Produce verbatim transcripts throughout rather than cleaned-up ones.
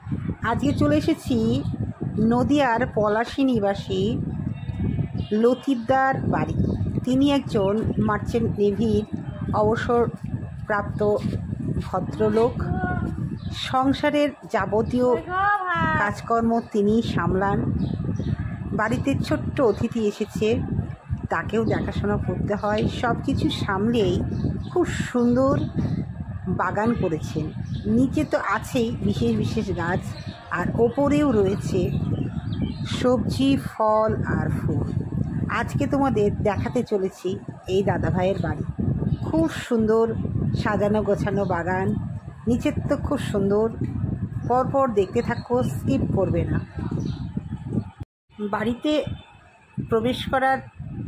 আজকে চলে এসেছি নদিয়ার পলাশী নিবাসী লতিফদার বাড়ি। তিনি একজন মার্চেন্ট নেভির অবসরপ্রাপ্ত ভদ্রলোক। সংসারের যাবতীয় কাজকর্ম তিনি সামলান। বাড়িতে ছোট্ট অতিথি এসেছে, তাকেও দেখাশোনা করতে হয়। সব কিছু সামলেই খুব সুন্দর বাগান করেছেন। নিচে তো আছেই বিশেষ বিশেষ গাছ, আর ওপরেও রয়েছে সবজি, ফল আর ফুল। আজকে তোমাদের দেখাতে চলেছি এই দাদাভাইয়ের বাড়ি। খুব সুন্দর সাজানো গোছানো বাগান, নিচের তো খুব সুন্দর। পরপর দেখতে থাকো, স্কিপ করবে না। বাড়িতে প্রবেশ করার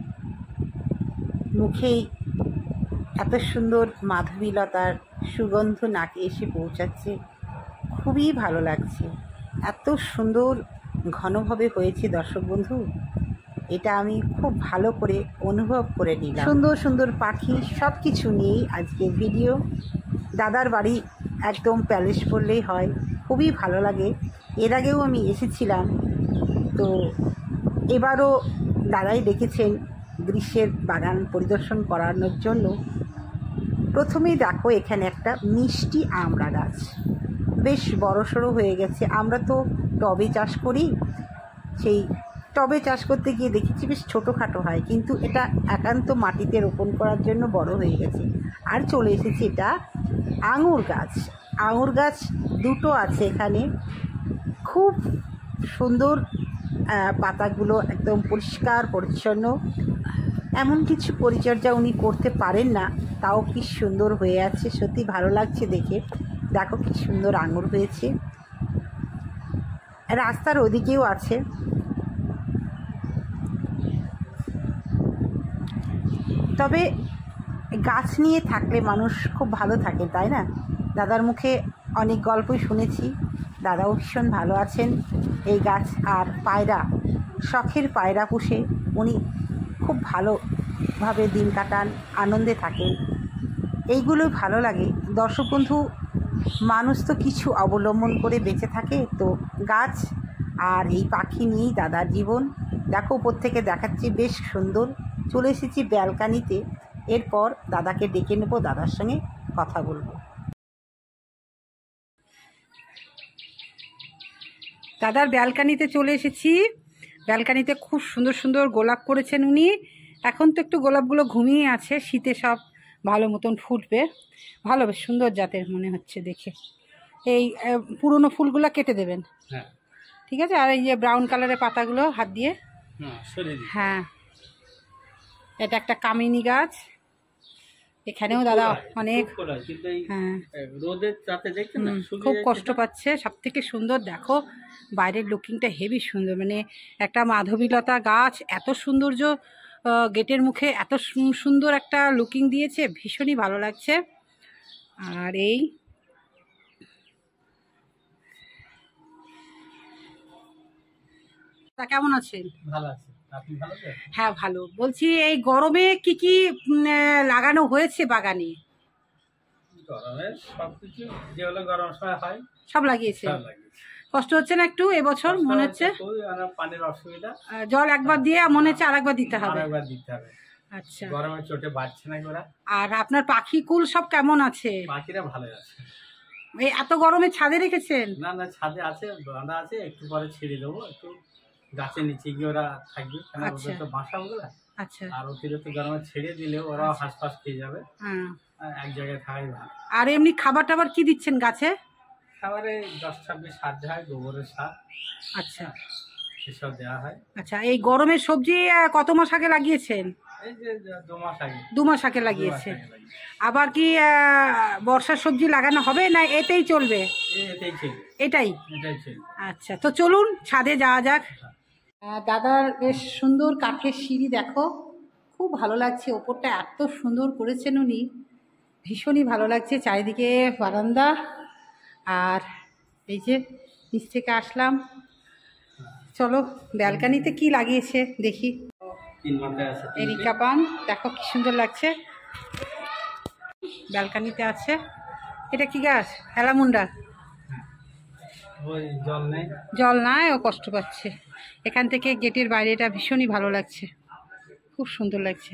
মুখেই এত সুন্দর মাধবীলতার সুগন্ধ নাকে এসে পৌঁছাচ্ছে, খুবই ভালো লাগছে। এত সুন্দর ঘনভাবে হয়েছে দর্শক বন্ধু, এটা আমি খুব ভালো করে অনুভব করে নিলাম। সুন্দর সুন্দর পাখি, সব কিছু নিয়েই আজকের ভিডিও। দাদার বাড়ি একদম প্যালেস বললেই হয়, খুবই ভালো লাগে। এর আগেও আমি এসেছিলাম, তো এবারও দাদাই দেখেছেন গ্রীষ্মের বাগান পরিদর্শন করানোর জন্য। প্রথমেই দেখো এখানে একটা মিষ্টি আমড়া গাছ, বেশ বড়সড় হয়ে গেছে। আমরা তো টবে চাষ করি, সেই টবে চাষ করতে গিয়ে দেখেছি বেশ ছোটোখাটো হয়, কিন্তু এটা একান্ত মাটিতে রোপণ করার জন্য বড় হয়ে গেছে। আর চলে এসেছে এটা আঙুর গাছ। আঙুর গাছ দুটো আছে এখানে, খুব সুন্দর। পাতাগুলো একদম পরিষ্কার পরিচ্ছন্ন, এমন কিছু পরিচর্যা উনি করতে পারেন না, তাও কি সুন্দর হয়ে আছে। সত্যি ভালো লাগছে দেখে। দেখো কি সুন্দর আঙুর হয়েছে। রাস্তার ওদিকেও আছে। তবে গাছ নিয়ে থাকলে মানুষ খুব ভালো থাকে, তাই না? দাদার মুখে অনেক গল্পই শুনেছি, দাদাও ভীষণ ভালো আছেন। এই গাছ আর পায়রা, শখের পায়রা পুষে উনি খুব ভালোভাবে দিন কাটান, আনন্দে থাকেন। এইগুলো ভালো লাগে। দর্শক বন্ধু, মানুষ তো কিছু অবলম্বন করে বেঁচে থাকে, তো গাছ আর এই পাখি নিয়েই দাদার জীবন। দেখো উপর থেকে দেখাচ্ছি, বেশ সুন্দর। চলে এসেছি ব্যালকানিতে। এরপর দাদাকে ডেকে নেবো, দাদার সঙ্গে কথা বলবো। দাদার ব্যালকানিতে চলে এসেছি। ব্যালকানিতে খুব সুন্দর সুন্দর গোলাপ করেছেন উনি। এখন তো একটু গোলাপগুলো ঘুমিয়ে আছে, শীতে সব ভালো মতন ফুটবে। ভালো, বেশ সুন্দর জাতের মনে হচ্ছে দেখে। এই পুরনো ফুলগুলো কেটে দেবেন, হ্যাঁ ঠিক আছে। আর এই যে ব্রাউন কালারের পাতাগুলো হাত দিয়ে, হ্যাঁ। এটা একটা কামিনী গাছ। এখানেও দাদা অনেক, হ্যাঁ খুব কষ্ট পাচ্ছে। সব থেকে সুন্দর দেখো বাইরের লুকিংটা হেভি সুন্দর, মানে একটা মাধবীলতা গাছ, এত সৌন্দর্য। গেটের মুখে এত সুন্দর একটা লুকিং দিয়েছে, ভীষণই ভালো লাগছে। আর এই কেমন আছেন? ভালো আছে, আপনি ভালো আছেন? হ্যাঁ ভালো। বলছি এই গরমে কি কি লাগানো হয়েছে বাগানে? গরমে সবকিছু যেগুলো গরম সময় হয় সব লাগিয়েছে। কষ্ট হচ্ছে না একটু এবছর? মনে হচ্ছে পানির অসুবিধা, জল একবার দিয়ে মনে হচ্ছে আরেকবার দিতে হবে। আরেকবার দিতে হবে। আচ্ছা, গরমে চোটে বাড়ছে না ওরা। আর আপনার পাখি কুল সব কেমন আছে? পাখিরা ভালো আছে। এই এত গরমে ছাদে রেখেছেন? না না, ছাদে আছে, বাঁধা আছে, একটু পরে ছেড়ে দেবো। একটু গাছের নিচে গিয়ে ওরা থাকবে, কারণ ওদের তো বাসা ওগুলা। আচ্ছা, আর অতিরিক্ত গরমে ছেড়ে দিলে ওরাও হাঁস ফাঁস খেয়ে যাবে। হ্যাঁ, এক জায়গায় থাকাই ভালো। আর এমনি খাবার টাবার কি দিচ্ছেন গাছে? খাবারে দশ ছাব্বিশ সার দেওয়া হয়, গোবরের সার। আচ্ছা, সেসব দেওয়া হয়। আচ্ছা, এই গরমের সবজি কত মাস আগে লাগিয়েছেন? এই যে দু মাস আগে। দু মাস আগে লাগিয়েছে। আবার কি বর্ষার সবজি লাগানো হবে না এতেই চলবে? এটাই চলবে। এটাই এটাই চলবে। আচ্ছা, তো চলুন ছাদে যাওয়া যাক। দাদার বেশ সুন্দর কাঠের সিঁড়ি দেখো, খুব ভালো লাগছে। ওপরটা এত সুন্দর করেছেন উনি, ভীষণই ভালো লাগছে। চারিদিকে বারান্দা, আর এই যে নিচ থেকে আসলাম। চলো ব্যালকানিতে কি লাগিয়েছে দেখি। এরিকা পাম দেখো কি সুন্দর লাগছে, ব্যালকানিতে আছে। এটা কি গাছ? হেলামুন্ডা। জল নেই, জল নাই, ও কষ্ট পাচ্ছে। এখান থেকে গেটের বাইরেটা ভীষণই ভালো লাগছে, খুব সুন্দর লাগছে।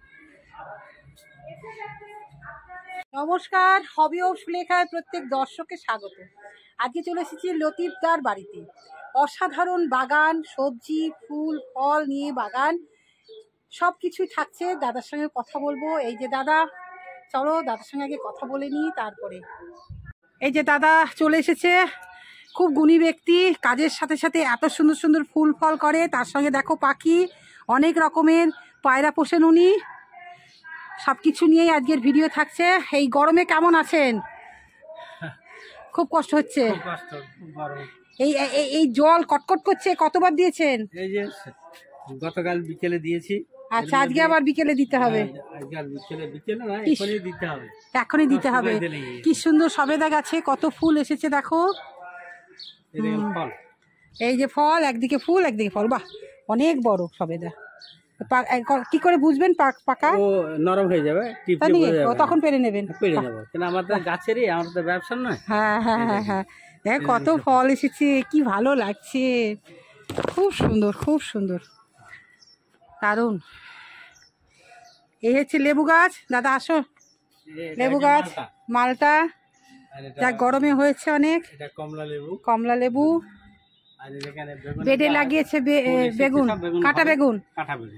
নমস্কার, হবি ও সুলেখায় প্রত্যেক দর্শককে স্বাগত। আজকে চলে এসেছি লতিফদার বাড়িতে। অসাধারণ বাগান, সবজি, ফুল, ফল নিয়ে বাগান, সব কিছুই থাকছে। দাদার সঙ্গে কথা বলবো। এই যে দাদা, চলো দাদার সঙ্গে আগে কথা বলে নিই, তারপরে। এই যে দাদা চলে এসেছে, খুব গুণী ব্যক্তি, কাজের সাথে সাথে এত সুন্দর সুন্দর ফুল ফল করে, তার সঙ্গে দেখো পাখি, অনেক রকমের পায়রা পোষেন উনি। সব কিছু নিয়েই আজকের ভিডিও থাকছে। এই গরমে কেমন আছেন? খুব কষ্ট হচ্ছে। এই এই জল কটকট করছে, কতবার দিয়েছেন? এই যে গতকাল বিকেলে দিয়েছি। আচ্ছা, আজকে আবার বিকেলে দিতে হবে? এখনই দিতে হবে। কি সুন্দর সবেদা গাছে কত ফুল এসেছে দেখো। এই যে ফল, একদিকে ফুল একদিকে ফল, বাহ অনেক বড় সবেদা। কি করে বুঝবেন পাকা? ও নরম হয়ে যাবে, তখন পেরে নেবেন। পেরে নেবো, কেন আমাদের গাছেরই, আমার তো ব্যবসা নয়। হ্যাঁ হ্যাঁ হ্যাঁ হ্যাঁ, দেখ কত ফল এসেছে, কি ভালো লাগছে, খুব সুন্দর খুব সুন্দর, দারুণ। এই হচ্ছে লেবু গাছ। দাদা আসো, লেবু গাছ, মালটা, যা গরমে হয়েছে অনেক। কমলা লেবু, কমলা লেবু। বেডে লাগিয়েছে বেগুন, কাঁটা বেগুন, কাঁটা বেগুন।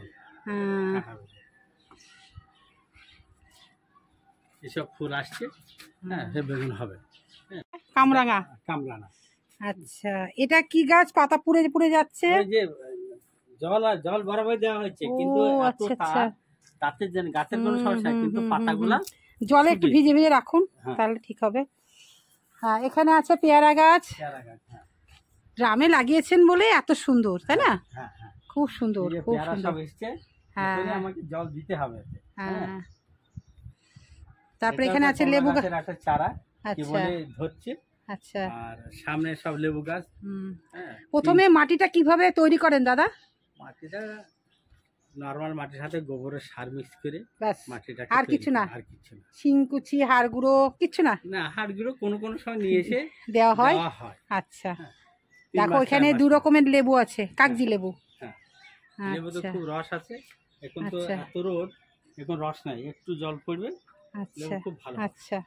এসব ফুল আসছে, হ্যাঁ বেগুন হবে। কামরাঙা, কামরাঙা। আচ্ছা, এটা কি গাছ? পাতা পুড়ে পুড়ে যাচ্ছে। ওই যে জল জল বরাবর দেওয়া হচ্ছে, কিন্তু আচ্ছা আচ্ছা, তাতে যেন গাছের কোনো সমস্যা, কিন্তু পাতাগুলা জলে একটু ভিজে ভিজে রাখুন, তাহলে ঠিক হবে। হ্যাঁ, এখানে আছে পেয়ারা গাছ। পেয়ারা গাছ গ্রামে লাগিয়েছেন বলে এত সুন্দর, তাই না? হ্যাঁ হ্যাঁ, খুব সুন্দর খুব সুন্দর। হ্যাঁ, আমাকে জল দিতে হবে। হ্যাঁ, তারপরে এখানে আছে লেবু গাছ, একটা চারা কি বলে ধরছে। আচ্ছা, আর সামনে সব লেবু গাছ। প্রথমে মাটিটা কিভাবে তৈরি করেন দাদা? মাটিটা নরমাল মাটির সাথে গোবরের সার মিক্স করে মাটিটা, আর কিছু না? আর কিছু না। শিংকুচি, হাড় গুঁড়ো কিছু না? না, হাড় গুঁড়ো কোনো কোনো সময় নিয়ে এসে দেওয়া হয়। আচ্ছা, দেখো এখানে দু রকমের লেবু আছে, কাগজি লেবু। হ্যাঁ, লেবু তো খুব রস আছে। এখন তো এত রোদ, এখন রস নাই, একটু জল পড়বে। আচ্ছা, খুব ভালো। আচ্ছা,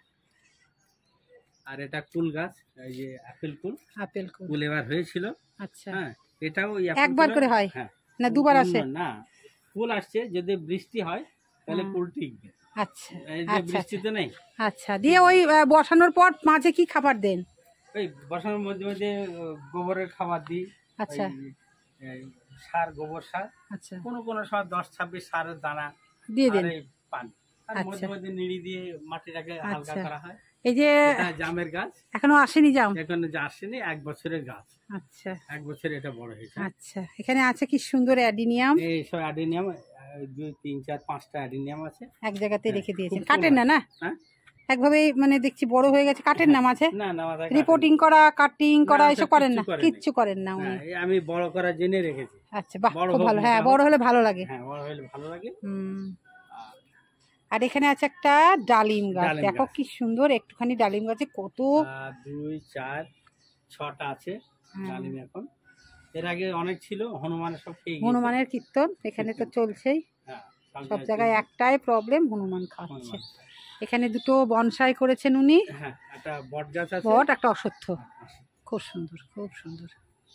আর এটা কুল গাছ, এই যে আপেল কুল। আপেল কুল কুল এবার হয়েছিল। আচ্ছা, হ্যাঁ, এটাও একবার করে হয়? হ্যাঁ, না দুবার আসে? না, কুল আসছে, যদি বৃষ্টি হয় তাহলে কুল টিকবে। আচ্ছা, এই যে বৃষ্টিতে নেই। আচ্ছা, দিয়ে ওই বসানোর পর মাঝে কি খাবার দেন? ওই বসানোর মধ্যে মধ্যে গোবরের খাবার দিই। আচ্ছা, সার, গোবর সার। আচ্ছা, কোনো কোনো সময় দশ ছাব্বিশ সারের দানা দিয়ে দেন, পানি। আর মধ্যে মধ্যে নিড়ি দিয়ে মাটিটাকে হালকা করা হয়। এই যে জামের গাছ এখনো আসেনি, জাম এখনো আসেনি, এক বছরের গাছ। আচ্ছা, এক বছর এটা বড় হয়েছে। আচ্ছা, এখানে আছে কি সুন্দর অ্যাডিনিয়াম। এই সব অ্যাডিনিয়াম, দুই তিন চার পাঁচটা অ্যাডিনিয়াম আছে, এক জায়গাতে রেখে দিয়েছেন। কাটেন না? না, একভাবে মানে দেখছি বড় হয়ে গেছে, কাটেন না মাঝে? না না, রিপোর্টিং করা, কাটিং করা এসব করেন না? কিচ্ছু করেন না উনি? আমি বড় করার জন্য রেখেছি। আচ্ছা, বাহ, খুব ভালো। হ্যাঁ, বড় হলে ভালো লাগে। হ্যাঁ, বড় হলে ভালো লাগে। হুম। আর এখানে আছে একটা ডালিম গাছ, দেখো কি সুন্দর। একটুখানি ডালিম গাছে কত, দুই চার ছটা আছে ডালিম এখন। এর আগে অনেক ছিল, হনুমানের সব খেয়ে গেছে। হনুমানের কীর্তন এখানে তো চলছেই, সব জায়গায় একটাই প্রবলেম, হনুমান খাচ্ছে। এখানে দুটো বনসাই করেছেন উনি। হ্যাঁ, একটা বট গাছ আছে, বট, একটা অশ্বত্থ। খুব সুন্দর খুব সুন্দর।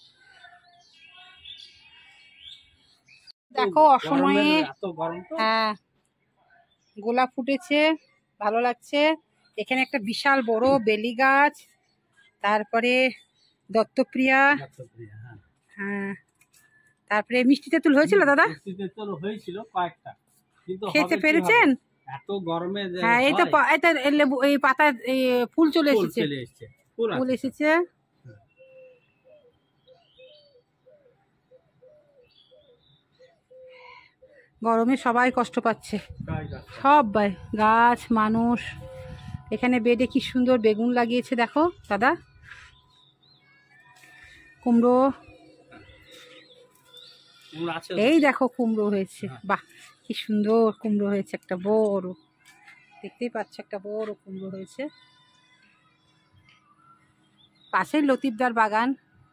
দেখো অসময়ে, হ্যাঁ, গোলাপ ফুটেছে, ভালো লাগছে। এখানে একটা বিশাল বড় বেলি গাছ, তারপরে দত্তপ্রিয়া, হ্যাঁ, তারপরে মিষ্টি তেঁতুল হয়েছিল দাদা? মিষ্টি তেঁতুল হয়েছিল কয়েকটা, কিন্তু খেতে পেরেছেন? এত গরমে। হ্যাঁ, এই তো এটা লেবু, এই পাতা ফুল চলে এসেছে, ফুল এসেছে। গরমে সবাই কষ্ট পাচ্ছে, সবাই, গাছ, মানুষ। এখানে বেডে কি সুন্দর বেগুন লাগিয়েছে দেখো দাদা, কুমড়ো, এই দেখো কুমড়ো হয়েছে, বাহ কি সুন্দর কুমড়ো হয়েছে, একটা বড়, দেখতেই পাচ্ছ একটা বড় কুমড়ো হয়েছে। পাশেই লতিফদার বাগান।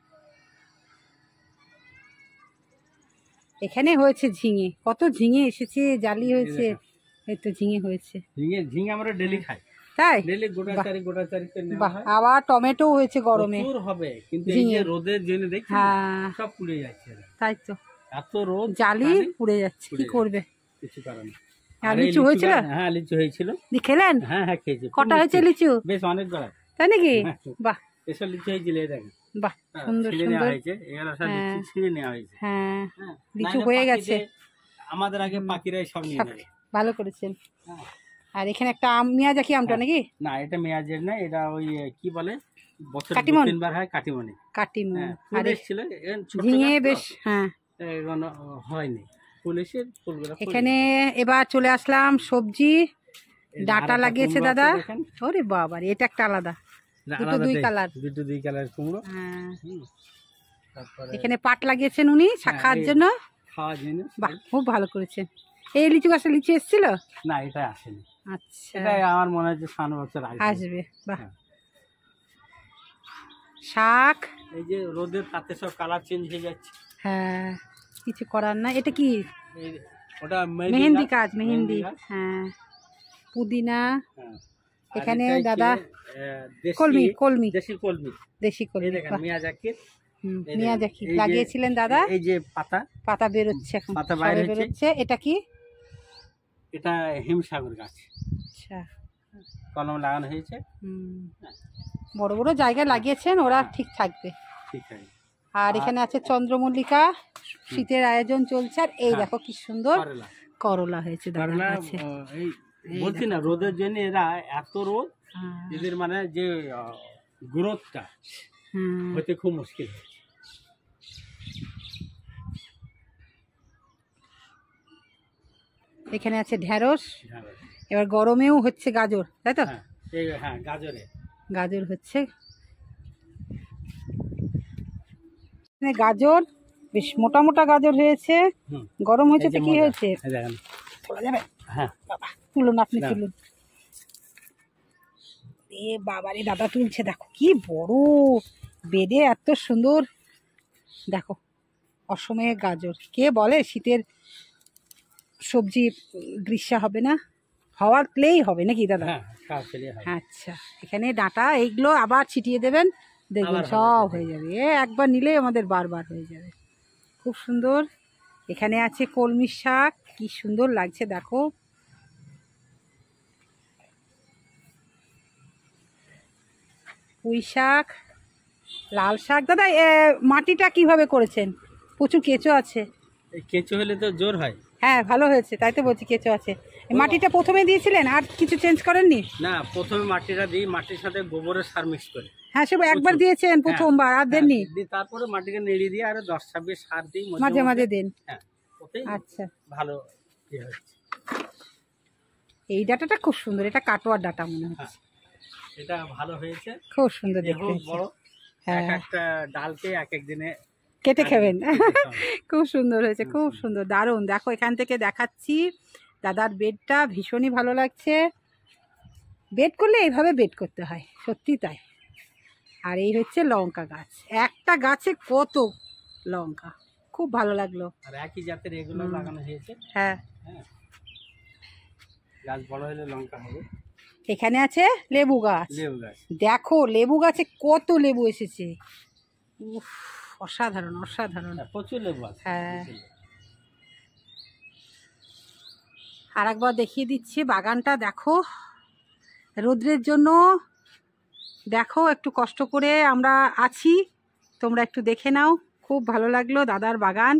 এখানে হয়েছে ঝিঙে, কত ঝিঙে এসেছে, জালি হয়েছে, এই তো ঝিঙে হয়েছে। ঝিঙে ঝিঙে আমরা ডেলি খাই। তাই? ডেলি গোটা চারি গোটা চারি বাহ, আবার টমেটো হয়েছে গরমে। প্রচুর হবে, কিন্তু এই যে রোদের জন্য দেখছি সব পুড়ে যাচ্ছে। তাই তো, এত রোদ, জালি পুড়ে যাচ্ছে, কি করবে? কিছু কারণ নেই। আর লিচু হয়েছিল? হ্যাঁ, লিচু হয়েছিল। খেলেন? হ্যাঁ হ্যাঁ, খেয়েছি। কটা হয়েছে লিচু? বেশ অনেক বড়। তাই নাকি? বাহ, এসব লিচু হয়েছিল, এই দেখেন। বাহ, সুন্দর সুন্দর হয়েছে। এগুলো সব লিচু ছিঁড়ে নেওয়া হয়েছে। হ্যাঁ, লিচু হয়ে গেছে। আমাদের আগে পাখিরাই সব নিয়ে নেবে। ভালো করেছেন। আর এখানে একটা আম, মিয়াজাকি আমটা নাকি? না, এটা মেয়াজের না, এটা ওই কি বলে, বছরে তিনবার হয়, কাটিমনি। কাটিমনি। আর ছিল ঝিঙে বেশ, হ্যাঁ, এখনো হয়নি। পুলিশের ফুলগুলো। এখানে এবার চলে আসলাম সবজি। ডাঁটা লাগিয়েছে দাদা। ওরে বাবা, এটা একটা আলাদা, দুটো দুই কালার, দুটো দুই কালার কুমড়ো। হ্যাঁ, এখানে পাট লাগিয়েছেন উনি খাওয়ার জন্য। খাওয়ার জন্য, বাহ, খুব ভালো করেছেন। এই লিচু গাছে লিচু এসেছিল? না, এটা আসেনি। আচ্ছা, এটা আমার মনে হচ্ছে সামনের বছর আসবে। বাহ, শাক। এই যে রোদের তাতে সব কালার চেঞ্জ হয়ে যাচ্ছে। হ্যাঁ, কিছু করার না। এটা কি? ওটা মেহেন্দি কাজ, মেহেন্দি। হ্যাঁ, পুদিনা। এখানে দাদা কলমি, কলমি, দেশি কলমি, দেশি কলমি। দেখেন মিয়াজাকি, মিয়াজাকি লাগিয়েছিলেন দাদা। এই যে পাতা, পাতা বের হচ্ছে এখন, পাতা বাইরে বের হচ্ছে। এটা কি? এটা হিমসাগর গাছ। আচ্ছা, কলম লাগানো হয়েছে। বড় বড় জায়গায় লাগিয়েছেন, ওরা ঠিক থাকবে। ঠিক আছে। আর এখানে আছে চন্দ্রমল্লিকা, শীতের আয়োজন চলছে। আর এই দেখো কি সুন্দর করলা হয়েছে দাদার কাছে। বলছি না, রোদের জন্য এরা এত রোদ, এদের মানে যে গ্রোথটা হতে খুব মুশকিল। এখানে আছে ঢেঁড়স। এবার গরমেও হচ্ছে গাজর, তাই তো? হ্যাঁ, গাজরে গাজর হচ্ছে। গাজর বেশ মোটা মোটা গাজর হয়েছে, গরম হয়েছে তো কি হয়েছে? তুলুন, আপনি তুলুন। এ বাবারে, দাদা তুলছে, দেখো কি বড় বেডে, এত সুন্দর। দেখো, অসময়ে গাজর। কে বলে শীতের সবজি গ্রীষ্ম হবে না? হওয়ার প্লেই হবে নাকি দাদা? আচ্ছা, এখানে ডাঁটা, এইগুলো আবার ছিটিয়ে দেবেন, দেখবেন সব হয়ে যাবে। এ একবার নিলেই আমাদের বারবার হয়ে যাবে। খুব সুন্দর। এখানে আছে কলমি শাক, কি সুন্দর লাগছে দেখো। পুঁই শাক, লাল শাক। দাদা মাটিটা কিভাবে করেছেন? প্রচুর কেঁচো আছে। কেঁচো হলে তো জোর হয়। হ্যাঁ, ভালো হয়েছে, তাই তো বলছি কেঁচো আছে। মাটিটা প্রথমে দিয়েছিলেন, আর কিছু চেঞ্জ করেননি? না, প্রথমে মাটিটা দিই, মাটির সাথে গোবরের সার মিক্স করে। হ্যাঁ, সব একবার দিয়েছেন প্রথমবার, আর দেননি? তারপরে মাটিকে নেড়ে দিয়ে আর দশ ছাব্বিশ সার দিই, মাঝে মাঝে দেন। হ্যাঁ, আচ্ছা, ভালো। এই ডাটাটা খুব সুন্দর, এটা কাটোয়ার ডাটা মনে হচ্ছে। এটা ভালো হয়েছে, খুব সুন্দর দেখতে। বড়, হ্যাঁ, একটা ডালকে এক এক দিনে কেটে খাবেন। খুব সুন্দর হয়েছে, খুব সুন্দর, দারুণ। দেখো, এখান থেকে দেখাচ্ছি দাদার বেডটা, ভীষণই ভালো লাগছে। বেড করলে এইভাবে বেড করতে হয়, সত্যি তাই। আর এই হচ্ছে লঙ্কা গাছ, একটা গাছে কত লঙ্কা, খুব ভালো লাগলো। আর একই জাতের এগুলো লাগানো হয়েছে। হ্যাঁ, গাছ বড় হলে লঙ্কা হবে। এখানে আছে লেবু গাছ। লেবু গাছ দেখো, লেবু গাছে কত লেবু এসেছে। উফ, অসাধারণ অসাধারণ, প্রচুর লেবু আছে। হ্যাঁ, আর একবার দেখিয়ে দিচ্ছি বাগানটা। দেখো, রোদ্রের জন্য দেখো একটু কষ্ট করে আমরা আছি, তোমরা একটু দেখে নাও। খুব ভালো লাগলো দাদার বাগান।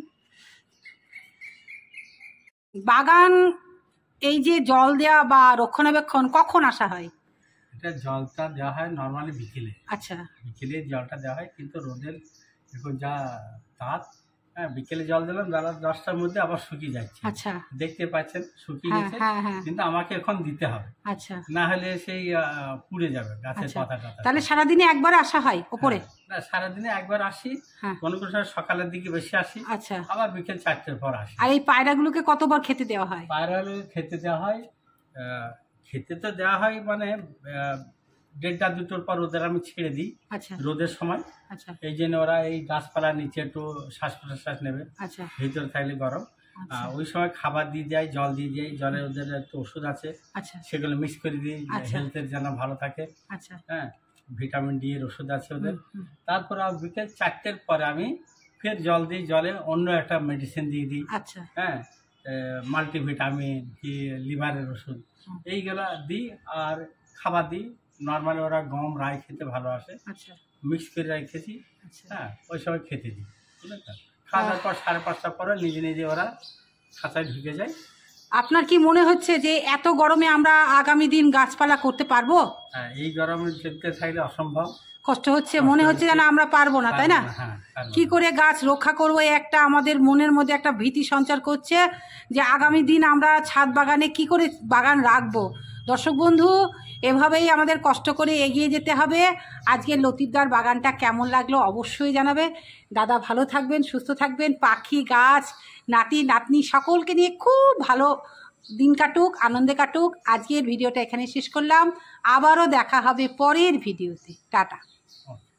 বাগান এই যে জল দেওয়া বা রক্ষণাবেক্ষণ কখন আসা হয়? এটা জলটা দেওয়া হয় নর্মালি বিকেলে। আচ্ছা, বিকেলে জলটা দেওয়া হয়, কিন্তু রোদের এখন যা তাপ, হ্যাঁ, বিকেলে জল দিলাম, বেলা দশটার মধ্যে আবার শুকিয়ে যাচ্ছে। আচ্ছা, দেখতে পাচ্ছেন শুকিয়ে গেছে, কিন্তু আমাকে এখন দিতে হবে। আচ্ছা, না হলে সেই পুড়ে যাবে গাছের পাতাটা। তাহলে সারাদিনে একবার আসা হয় উপরে? না, সারাদিনে একবার আসি, কোনো কোনো সময় সকালের দিকে বেশি আসি। আচ্ছা, আবার বিকেল চারটের পর আসি। আর এই পায়রাগুলোকে কতবার খেতে দেওয়া হয়? পায়রাগুলো খেতে দেওয়া হয়, খেতে তো দেওয়া হয় মানে দেড়টা দুটোর পর ওদের আমি ছেড়ে দিই আচ্ছা রোদের সময়। আচ্ছা এই জন্য ওরা এই গাছপালার নিচে একটু শ্বাস প্রশ্বাস নেবে, আচ্ছা ভিতরে থাকলে গরম। ওই সময় খাবার দিয়ে যাই, জল দিয়ে যাই, জলে ওদের একটু ওষুধ আছে আচ্ছা সেগুলো মিক্স করে দিই, হেলথের যেন ভালো থাকে। আচ্ছা হ্যাঁ, ভিটামিন ডি এর ওষুধ আছে ওদের। তারপর বিকেল চারটের পরে আমি ফের জল দিই, জলে অন্য একটা মেডিসিন দিয়ে দিই। আচ্ছা হ্যাঁ, মাল্টিভিটামিন কি লিভারের ওষুধ এইগুলা দিই, আর খাবার দিই। নর্মালি ওরা গম রাই খেতে ভালোবাসে, আচ্ছা মিক্স করে রেখেছি। হ্যাঁ, ওই সময় খেতে দিই। বুঝলেন, খাওয়ার পর সাড়ে পাঁচটার পরে নিজে নিজে ওরা খাঁচায় ঢুকে যায়। আপনার কি মনে হচ্ছে যে এত গরমে আমরা আগামী দিন গাছপালা করতে পারবো? হ্যাঁ, এই গরমে যেতে চাইলে অসম্ভব কষ্ট হচ্ছে, মনে হচ্ছে যেন আমরা পারবো না, তাই না? কি করে গাছ রক্ষা করবো, একটা আমাদের মনের মধ্যে একটা ভীতি সঞ্চার করছে যে আগামী দিন আমরা ছাদ বাগানে কি করে বাগান রাখবো। দর্শক বন্ধু, এভাবেই আমাদের কষ্ট করে এগিয়ে যেতে হবে। আজকে লতিফদার বাগানটা কেমন লাগলো অবশ্যই জানাবে। দাদা ভালো থাকবেন, সুস্থ থাকবেন, পাখি গাছ নাতি নাতনি সকলকে নিয়ে খুব ভালো দিন কাটুক, আনন্দে কাটুক। আজকের ভিডিওটা এখানে শেষ করলাম, আবারও দেখা হবে পরের ভিডিওতে। টাটা।